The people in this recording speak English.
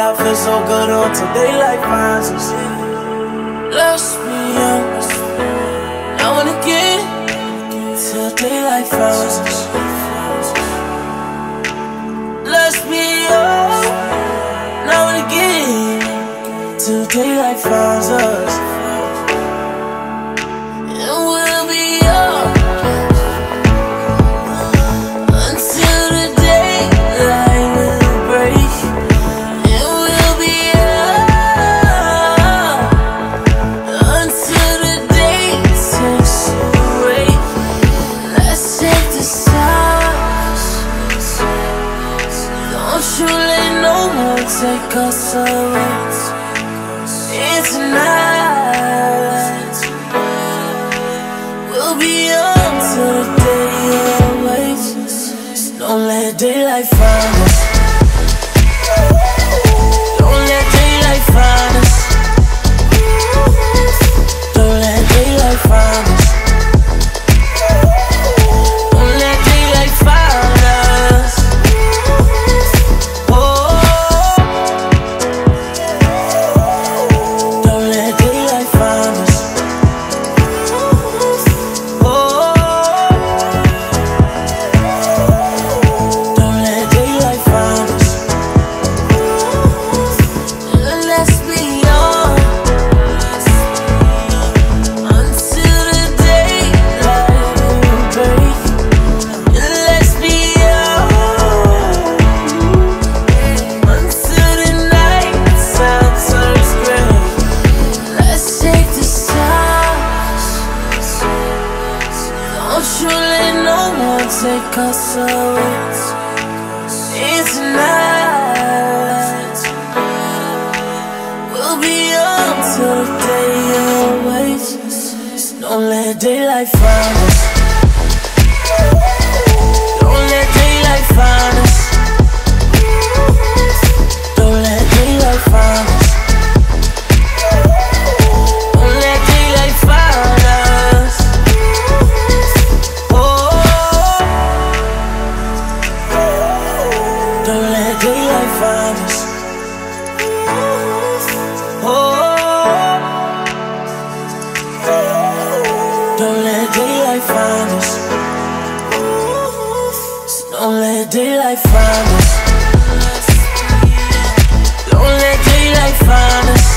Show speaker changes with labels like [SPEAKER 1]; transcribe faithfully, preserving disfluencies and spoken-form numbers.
[SPEAKER 1] I feel so good until daylight finds us. Let's be honest, now and again, till daylight finds us. Let's be honest, now and again, till daylight finds us. And we'll be young until the daylight will break. And we'll be young until the day takes away. Let's take the stars. Don't you let no one take us away. And tonight we'll be young till the day awaits. Don't let daylight find us. Don't let daylight find us. Don't let daylight find us. Don't let daylight find us. Oh, don't let daylight find us. Oh, don't let daylight find us. Let's be young until the daylight will break. Let's be young until the night time turns gray. Let's take the stars. Don't you let no one take us away. And tonight we'll be young till the day awaits. Don't let daylight find us. Don't let daylight find us. Don't let daylight find us. Don't let daylight find us. Oh, don't let daylight find us. Oh, don't let daylight find us. Don't let daylight find us. Don't let daylight find us.